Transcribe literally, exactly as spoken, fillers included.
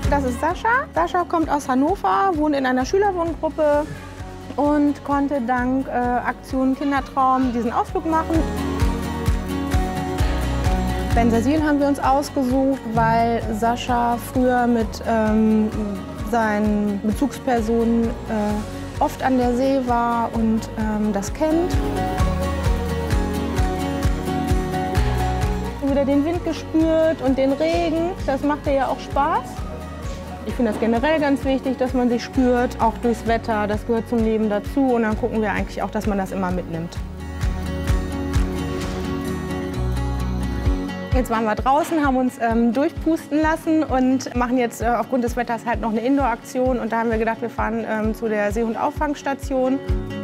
Das ist Sascha. Sascha kommt aus Hannover, wohnt in einer Schülerwohngruppe und konnte dank äh, Aktion Kindertraum diesen Ausflug machen. Bensersiel haben wir uns ausgesucht, weil Sascha früher mit ähm, seinen Bezugspersonen äh, oft an der See war und ähm, das kennt. Wieder den Wind gespürt und den Regen, das macht ja auch Spaß. Ich finde das generell ganz wichtig, dass man sich spürt, auch durchs Wetter, das gehört zum Leben dazu und dann gucken wir eigentlich auch, dass man das immer mitnimmt. Jetzt waren wir draußen, haben uns ähm, durchpusten lassen und machen jetzt äh, aufgrund des Wetters halt noch eine Indoor-Aktion und da haben wir gedacht, wir fahren ähm, zu der Seehund-Auffangstation.